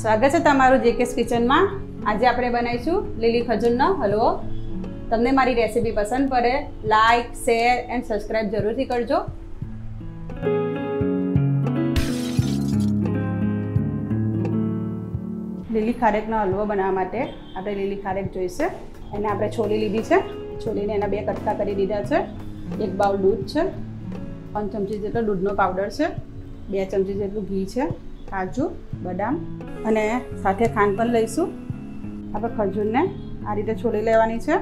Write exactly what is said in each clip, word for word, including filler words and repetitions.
स्वागत है तमारू जेकेस किचन में। आज આપણે બનાવીશું લીલી ખજૂરનો હલવો। તમને મારી રેસીપી પસંદ પડે લાઈક શેર એન્ડ સબસ્ક્રાઇબ જરૂરથી કરજો। લીલી ખારેકનો હલવો બનાવવા માટે આપણે લીલી ખારેક જોઈશે। એને આપણે છોલી લીધી છે। છોલીને એના બે કટકા કરી દીધા છે। એક બાઉલ દૂધ છે, પાંચ ચમચી જેટલો દૂધનો પાવડર છે, બે ચમચી જેટલું ઘી છે, કાજુ બદામ અને સાથે ખાંડ પણ લઈશું। આપણે ખજૂરને આ રીતે છોલી લેવાની છે।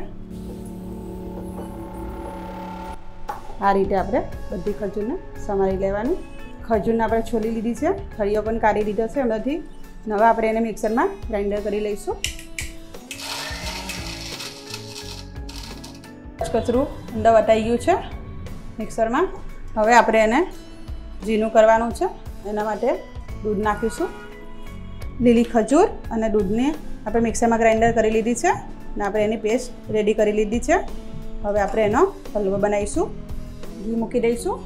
આ રીતે આપણે બધી ખજૂરને સમારી લેવાની। ખજૂરને આપણે છોલી લીધી છે, થળીઓ પણ કાઢી દીધો છે એમાંથી। હવે આપણે એને મિક્સરમાં ગ્રાઇન્ડર કરી લઈશું। કચરું અંદર વટાઈ ગયું છે મિક્સરમાં। હવે આપણે એને ઝીણું કરવાનું છે। એના માટે दूध नाखीशू। લીલી खजूर અને दूधने આપણે મિક્સરમાં ગ્રાઇન્ડર કરી લીધી છે અને આપણે એની પેસ્ટ રેડી કરી લીધી છે। હવે આપણે એનો હલવો બનાવીશું। ઘી મૂકી દઈશું।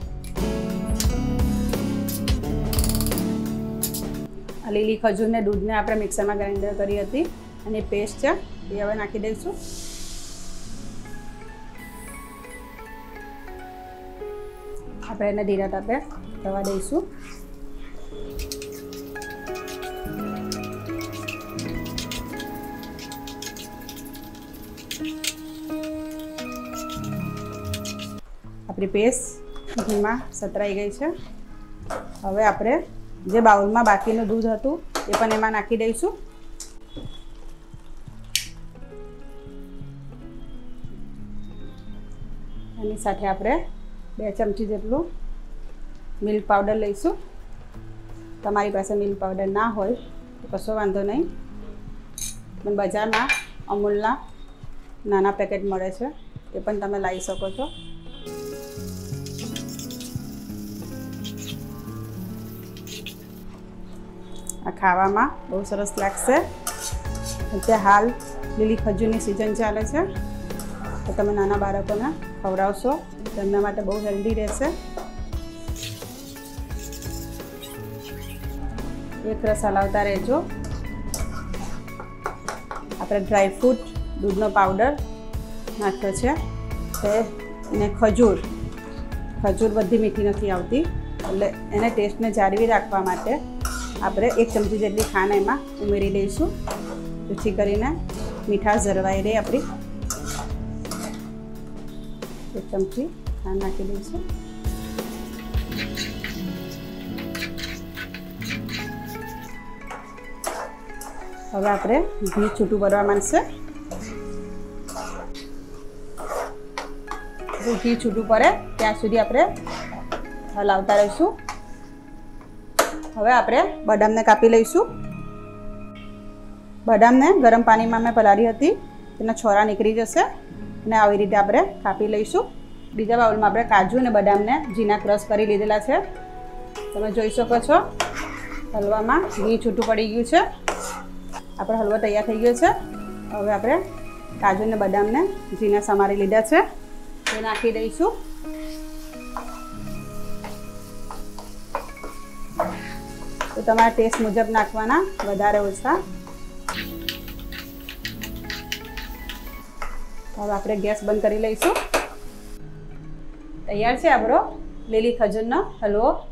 આ લીલી खजूर ને दूधને આપણે મિક્સરમાં ગ્રાઇન્ડર કરી હતી અને પેસ્ટ છે એ હવે નાખી દઈશું। આપણે એને ધીરા તાપે થવા દઈશું। अपनी पेस्ट घी में सतराई गई है। हवे आपणे जे बाउल में बाकीनु दूध हतुं ए पण एमां नाखी दईशुं। एनी साथे आपणे बे चमची जेटलुं मिल्क पाउडर लईशुं। तमारी पासे मिल्क पाउडर ना होय तो कशो वांधो नहीं, पण बजारमां अमूलना नाना पेकेट मळे छे ए पण तमे लाई शको छो। आ खावामां बहु सरस लागशे। अत्यारे हाल લીલી ખજૂરની सीजन चाले छे तो तमे नाना बाळकोने खवडावशो तो एमना माटे बहु हेल्दी रहेशे। एक रस हलावता रहेजो। आपणे ड्राय फ्रूट दूधनो पाउडर नाख्यो छे ने खजूर खजूर बधी मीठी नथी आवती એટલે એને ટેસ્ટને જાળવી રાખવા માટે આપણે एक चमची જેટલી ખાંડ એમાં ઉમેરી દઈશું જેથી કરીને મીઠાશ જળવાઈ રહે આપણી। एक चमची ખાંડ નાખી દઈશું। હવે આપણે ઘી છૂટું પડવા માંડશે। ઘી છૂટું પડે ત્યાં સુધી આપણે હલાવતા રહીશું। હવે આપણે બદામને કાપી લઈશું। બદામને ગરમ પાણીમાં મેં પલાળી હતી, તેના છોરા નીકળી જશે અને આવી રીતે આપણે કાપી લઈશું। બીજા બાઉલમાં આપણે કાજુ અને બદામને ઝીણા ક્રશ કરી લીધેલા છે। તમે જોઈ શકો છો હલવામાં ઘી છૂટું પડી ગયું છે। આપણો હલવો તૈયાર થઈ ગયો છે। હવે આપણે કાજુ અને બદામને ઝીણા સમારી લીધા છે તે નાખી દઈશું। तो तमारा टेस्ट मुजब नाखवाना वधारे ओछा। हवे आपणे गैस बंद करी लईशुं। तैयार छे आपणो લીલી ખજૂરનો હલવો।